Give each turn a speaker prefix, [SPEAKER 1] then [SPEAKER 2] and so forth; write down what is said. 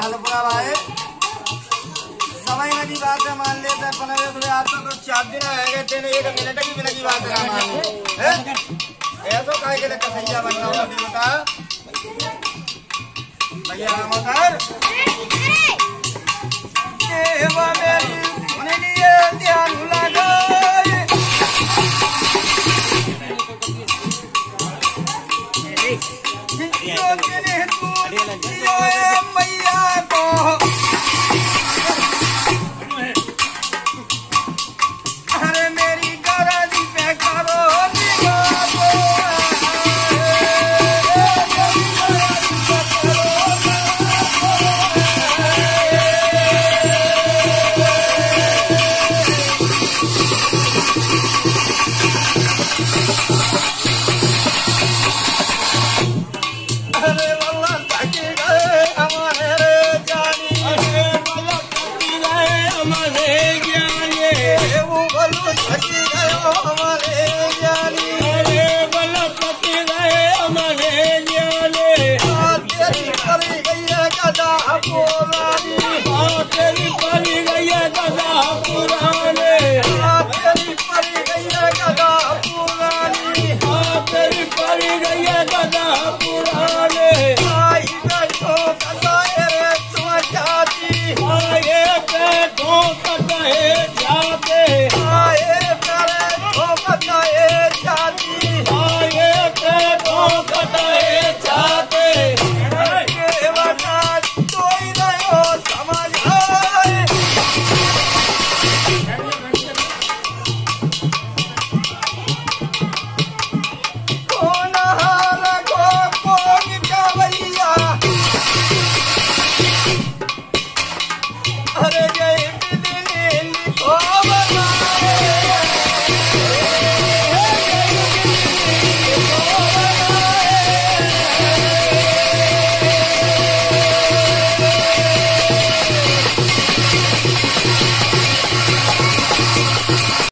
[SPEAKER 1] हलपुरा भाई समय में की बात है मान लेते पनवे थोड़े आज तो 4 दिन है गए तेरे 1 मिनट की बिना की बात है मान ऐसा काहे के लिए कसैया बनना होगा भी बता भैया रामोदर देवा मेरी सुन लिए ध्यान लगाए मैया को अरे मेरी गौरा जी पे करो
[SPEAKER 2] Don't